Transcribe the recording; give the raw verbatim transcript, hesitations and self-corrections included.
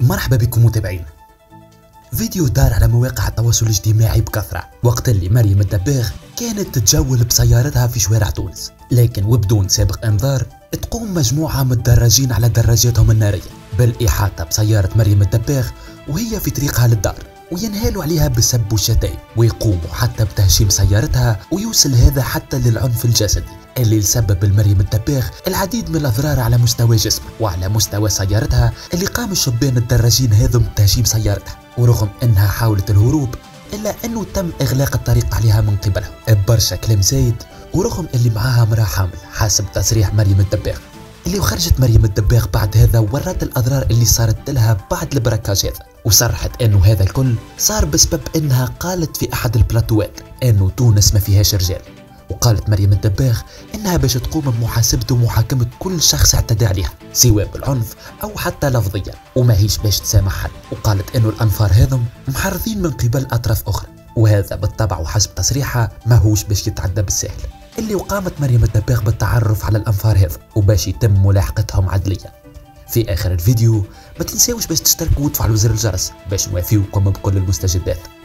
مرحبا بكم متابعينا. فيديو دار على مواقع التواصل الاجتماعي بكثرة وقت اللي مريم الدباغ كانت تتجول بسيارتها في شوارع تونس، لكن وبدون سابق انذار تقوم مجموعة من الدراجين على دراجاتهم النارية بالإحاطة بسيارة مريم الدباغ وهي في طريقها للدار، وينهالوا عليها بالسب والشتايم، ويقوموا حتى بتهشيم سيارتها، ويوصل هذا حتى للعنف الجسدي اللي يسبب لمريم الدباغ العديد من الاضرار على مستوى جسمها وعلى مستوى سيارتها، اللي قام الشبان الدراجين هذم بتهشيم سيارتها، ورغم انها حاولت الهروب الا انه تم اغلاق الطريق عليها من قبلها ببرشا كلام زايد، ورغم اللي معاها امراه حامل حسب تصريح مريم الدباغ، اللي خرجت مريم الدباغ بعد هذا ورات الاضرار اللي صارت لها بعد البراكاج هذا، وصرحت انه هذا الكل صار بسبب انها قالت في احد البلاتوات انه تونس ما فيهاش رجال، وقالت مريم الدباغ انها باش تقوم بمحاسبة ومحاكمة كل شخص اعتدى عليها سواء بالعنف او حتى لفظيا، وما هيش باش تسامح حد، وقالت انه الانفار هذم محرضين من قبل اطراف اخرى، وهذا بالطبع وحسب تصريحها ماهوش باش يتعدى بالسهل، اللي وقامت مريم الدباغ بالتعرف على الانفار هذم وباش يتم ملاحقتهم عدليا. في اخر الفيديو ما تنساوش باش تشتركوا وتفعلوا زر الجرس باش نوافيوكم بكل المستجدات.